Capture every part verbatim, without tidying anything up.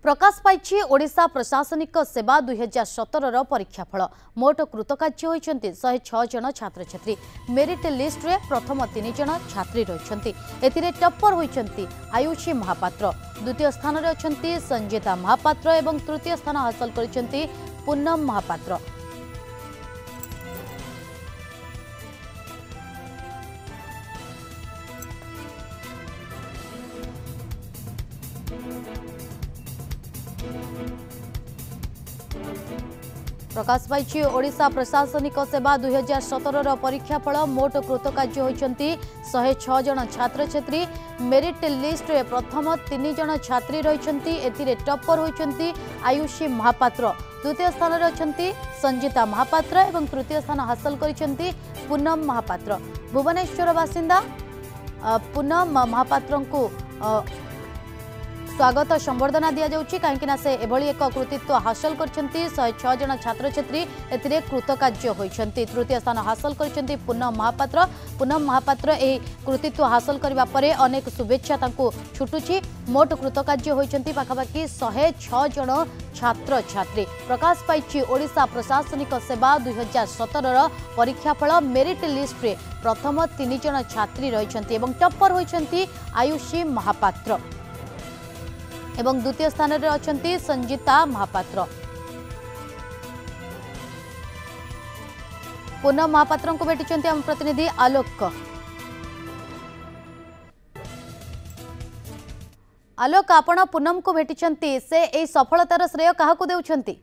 प्रकाश पाई ओडिशा प्रशासनिक सेवा दुई हजार सतर परीक्षाफल मोट कृतकार्य होती शहे छह जन छात्र छात्री मेरिट लिस्ट रे प्रथम तीन जन छात्री रही एथिरे टप्पर होती आयुषी महापात्र द्वितीय स्थान रे अछंती संजीता महापात्र एवं तृतीय स्थान हासिल करिसेंती पूनम महापात्र। प्रकाश पाई ओडिशा प्रशासनिक सेवा दुई हजार सतर परीक्षाफल मोट कृतकार्य होती शहे छह जन छात्र छात्री मेरिट लिस्ट रे प्रथम तीन जन छात्री रही एथिरे टप्पर होती आयुषी महापात्र द्वितीय स्थान रे अछंती संजीता महापात्र एवं तृतीय स्थान हासिल करिसेंती पूनम महापात्र। भुवनेश्वर बासिंदा पूनम महापात्र को स्वागत संबर्धना दि जाउछि काहेकि से एभली एक कृतित्व हासिल करछंती शहे छह जन छात्र छात्री एथिरे कृतकार्य होइछंती तृतीय स्थान हासिल करछंती पूनम महापात्र। पूनम महापात्र एही कृतित्व हासिल करिबा परे अनेक शुभेच्छा तांको छुटुछि मोट कृतकार्य होइछंती पाखापाखि शहे छह जन छात्र छात्री। प्रकाश पाई ओडिशा प्रशासनिक सेवा दुई हजार सतर परीक्षाफल मेरिट लिस्ट रे प्रथम तीन जन छात्री रहिछंती एवं टप्पर होइछंती आयुषी महापात्र एवं द्वितीय स्थान रे अछंती संजीता महापात्र। पूनम महापात्र को भेटिचंती हम प्रतिनिधि आलोक। आलोक आपण पूनम को भेटिचंती से एई सफलतार श्रेय काहाकू देउछंती?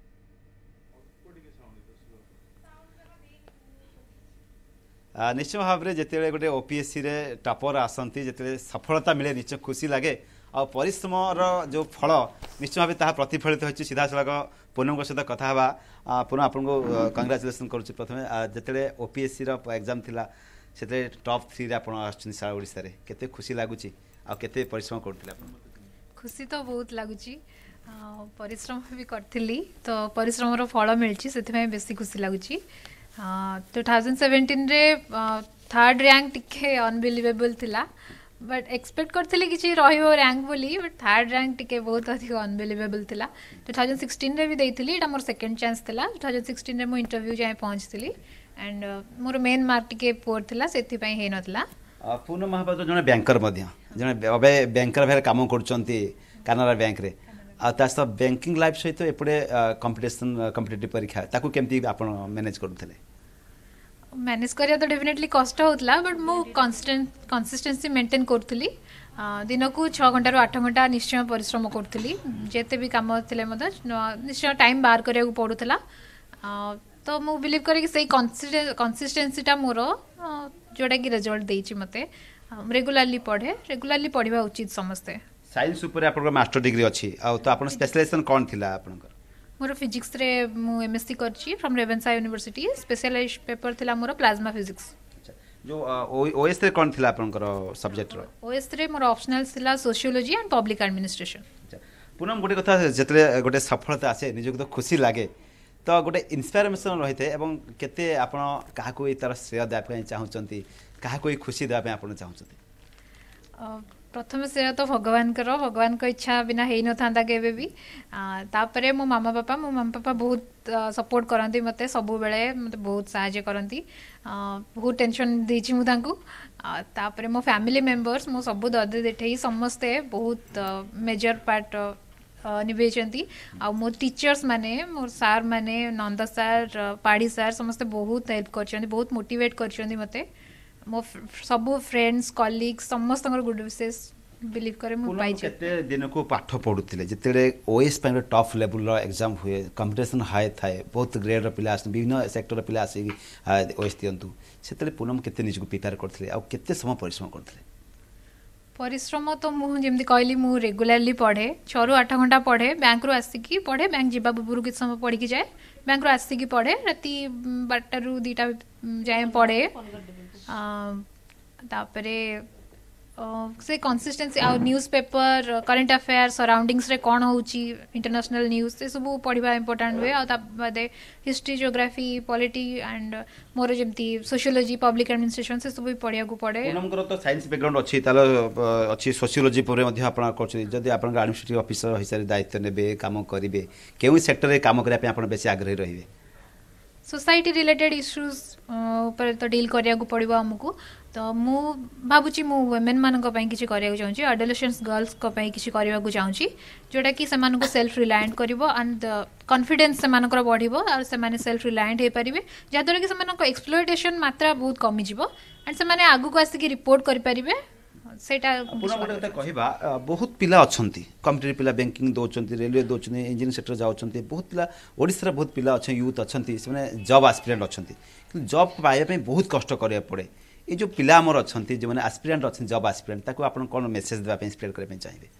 निश्चय भाव में जिते गोटे ओपीएससी रे टॉपर आसती जिते सफलता मिले निश्चय खुशी लगे आ परिश्रम जो फल निश्चय भाव ताहा प्रतिफलित होती सीधा सड़क पूनम सहित कथा हवा पुनः आपको कंग्राचुलेसन करुच्ची। प्रथम जिते ओपीएससी एग्जाम थिला से टॉप थ्री रे आपण आछन सारा ओडिसा रे केते खुशी लागुची आ केते परिश्रम करथिला? खुशी तो बहुत लगुच परिश्रम भी करथिली तो परिश्रम रो फल मिलची सेति बेसी खुशी लगुच। टू थाउजेंड सेवेंटीन रे थर्ड रैंक टिके अनबिलीवेबल थिला बट एक्सपेक्ट करथिली कि रहिबो रैंक बोली बट थर्ड रैंक टिके बहुत अधिक अनबिलीवेबल थिला। टू थाउजेंड सिक्सटीन रे भी देइथिली एटा मोर सेकंड चांस थिला। टू थाउजेंड सिक्सटीन रे मो इंटरव्यू जाय पहुंचथिली एंड मोर मेन मार्क टिके पोर थिला सेति पई हे नथिला। पूनम महापात्र जने बैंकर मध्य जने अबे बैंकर भेर काम करचंती कानाडा बैंक रे आ तास बैंकिंग लाइफ सहित एपडे कंपटीशन कॉम्पिटिटिव परीक्षा ताकू केमती आपण मैनेज करथले? मैनेज करिया तो डेफिनेटली कष्ट होतला बट मु कंसिस्टेंट कंसिस्टेंसी मेंटेन करथली दिन को छह घंटा रु आठ घंटा निश्चय परिश्रम करथली जेते भी काम थिले मदे निश्चय टाइम बाहर करिया को पडुतला तो मु बिलीव करे कि सही कंसिस्टेंसीटा मोर जोटा कि रिजल्ट देछि मते रेगुलरली पढ़े रेगुलरली पढ़िबा उचित समस्ते। साइंस ऊपर आपन मास्टर डिग्री अछि आ तो आपन स्पेशलाइजेशन कोन थिला आपन? मोर फिजिक्स रे मु एमएससी करछि from Ravenshaw university specialise paper थिला मोर प्लाज्मा फिजिक्स। जो ओएस रे कोन थिला आपन सब्जेक्ट रो? ओएस रे मोर ऑप्शनल थिला सोशियोलॉजी एंड पब्लिक एडमिनिस्ट्रेशन। पूनम गोटे कथा जेतले गोटे सफलता आसे निजक तो खुशी लागे तो गोटे इंस्पिरेशन रहिते एवं केते आपण काहा कोई तार श्रेय देबा पय चाहउचंती काहा कोई खुशी देबा पय आपण चाहउचंती? प्रथम श्रेय तो भगवान करो भगवान को इच्छा बिना हे न थांदा केबे भी तापरे मो मामा पापा मो मामा पापा बहुत सपोर्ट करंती मते सब बेले मते बहुत सहायता करंती बहुत टेंशन देछि मु तांको तापरे मो फैमिली मेंबर्स मो सब ददे देठे समस्ते बहुत मेजर पार्ट निभेचंती आ मो टीचर्स माने मोर सार माने नंद सार पाड़ी सार समस्ते बहुत हेल्प करछंती बहुत मोटिवेट करछंती मते मो सब फ्रेंड्स कलीग्स समस्त गुड विशेष बिलीव करे मु पाई छै। केते दिन को पाठ पढुथिले जेतेले ओएस पे टॉप लेवल रो एग्जाम हुए कंपटीशन हाई थाए बहुत ग्रेड रो पिला विभिन्न सेक्टर रो पिला आसी ओएस दियंतु सेतेले पूनम केते निज को प्रिपेयर करथिले आ केते समय परिश्रम करथिले? परिश्रम तो मु जेमती कहली मु रेगुलरली पढ़े छह रु आठ घंटा पढ़े बैंक रो आसिकी पढ़े बैंक जीवा पूर्व किछ समय पढ़ी की जाए बैंक रो आसिकी पढ़े राती बारटा रु दुईटा जाए पढ़े तापरे से कंसिस्टेंसी आ newspaper current affair surroundings रे कौन होउची इंटरनेशनल न्यूज़ से सब पढ़ा इंपोर्टेंट हुए आ बादे हिस्ट्री ज्योग्राफी पॉलिटी एंड मोर जमती सोशियोलॉजी पब्लिक एडमिनिस्ट्रेशन से सब पढ़िया को पड़े पूनमकर तो साइंस बैकग्राउंड अच्छी तालो अच्छी सोशियोलॉजी पर मध्य आपण करछी जदी आपण एडमिनिस्ट्रेटिव ऑफिसर हिसाब दायित्व नेबे काम करिवे केउ सेक्टर रे काम करिया पे आपण बेसी आग्रही रहिबे सोसाइटी रिलेटेड इश्यूज ऊपर तो डील करिया को पड़िबो हमकु तो मु भाबुची मु वुमेन मानक पई किछि करिया चाहूची एडोलेसेंस गर्ल्स को पई किछि करिया को चाहूची जोटा कि सेमान को सेल्फ रिलायंट करिवो एंड कॉन्फिडेंस सेमान को बढ़िबो और सेमाने सेल्फ रिलायंट हे परिबे जादर कि सेमान को एक्सप्लॉयटेशन मात्रा बहुत कमी जिवो एंड सेमाने आगु को आसी कि रिपोर्ट करि परिबे सेटा पुनः गोटे कहवा बहुत पिला अच्छी कम्पिटेटिव पिला बैंकिंग दौरान रेलवे दौरान इंजीनियरिंग सेक्टर जाऊँच बहुत पिला ओडिशा बहुत पिला अच्छा यूथ अच्छा से जॉब एस्पिरेंट अच्छा कि जॉब पाइबा बहुत कष्ट करा पड़े ये जो पिला आमर अच्छा जो मैंने एस्पिरेंट अच्छा जॉब एस्पिरेंट ताको आप कौन मेसेज देवाई स्प्रेड करने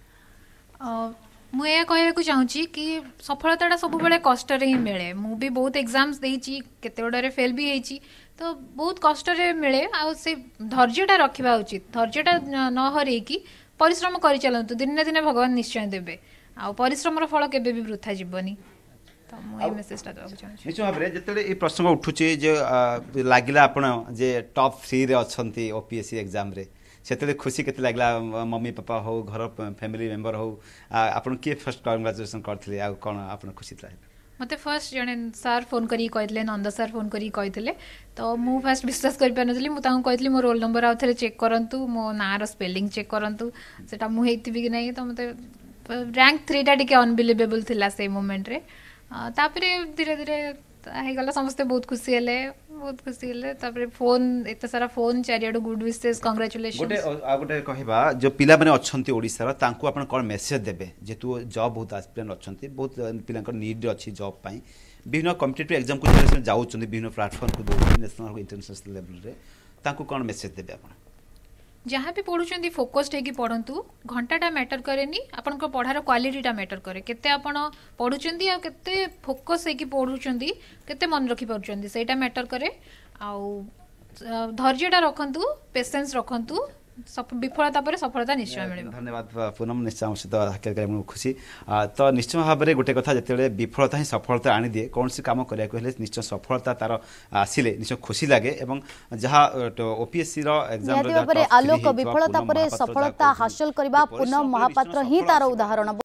चाहिए मुझे कहूँ चाहूँगी कि सफलता सब बड़े कष्ट ही मिले मु भी बहुत एग्जाम्स देती केते गुड़े फेल भी होती तो बहुत कष्ट मिले आ से धैर्यटा रखा उचित धैर्यटा न हरैकी परिश्रम कर चलतु दिन दिन भगवान निश्चय देवे आ परिश्रम फल केबे भी वृथा जीवनी तो मुझे मेसेजटा देवाक चाहूँगी निश्चय भाव में जिते ये प्रसंग उठुचे जे लगे आपण जे टॉप थ्री रे अच्छी ओपीएससी एग्जाम रे से खुशी के लगला मम्मी पापा हो घर फैमिली मेंबर हो आपन किए फर्स्ट कांग्रेचुलेशन करथिले आ कोन आपन खुशी था मते फर्स्ट जने सर फोन करी कहले नंद सर फोन करी कहले तो मु फर्स्ट विश्वास कर पानथली मु ताऊ कहली मो रोल नंबर आ थरे चेक करंतु मो नार स्पेलिंग चेक करंतु सेटा मु हेतिबी कि नहीं तो मते रैंक थ्री टा टिके अनबिलीवेबल थिला से मोमेंट रे तापरे धीरे धीरे हे गला समस्ते बहुत खुशी हेले बहुत खुशी हेले तापरे फोन एते सारा फोन चारियाडो गुड विशेस कांग्रेचुलेशन गोटे आ गोटे कहबा जो पिला माने अछंती ओडिसा रा तांको आपण कोन मेसेज देबे जेतु जॉब बहुत एस्पिरेंट अछंती बहुत पिलांकर नीड अछि जॉब पई विभिन्न कॉम्पिटिटिव एग्जाम को जाउछंती विभिन्न प्लेटफॉर्म को दो नेशनल इंटरनेशनल लेवल रे तांको कोन मेसेज देबे आपण जहाँ भी पढ़ुं फोकस्ड होगी पढ़ु घंटाटा मैटर कैनि आपण पढ़ार क्वालिटीटा मैटर करे केते आपण पढ़ुं केते फोकस होगी पढ़ुं केते मन रखी पार्टी सेटा मैटर करे आउ धैर्यटा रखंतु पेशेंस रखंतु विफलता पर सफलता निश्चय मिले धन्यवाद पूनम निश्चय सहित खुशी तो निश्चय भाव में गोटे कथा जिते विफलता ही सफलता आनी दिए कौन सी काम करा निश्चय सफलता तार आसिले निश्चय खुशी लगे जहाँ ओपीएससी एग्जाम आलोक विफलता पर सफलता हासिल करबा पूनम महापात्र ही तार उदाहरण।